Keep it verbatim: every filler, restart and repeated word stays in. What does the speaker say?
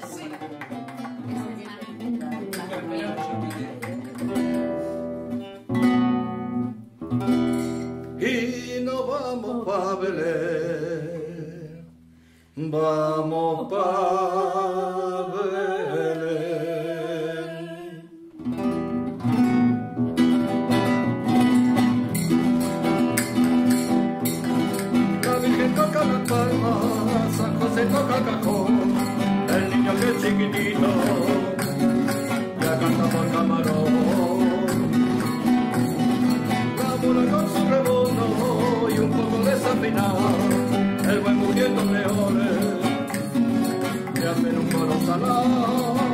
Y nos vamos pa' Belén, vamos pa' Belén. La Virgen toca las palmas, San José toca el cajón, el niño que es chiquitito ya canta por camarón. Con su rebono y un poco desafinado, el buen muriendo de ores, que hacen un coro salado.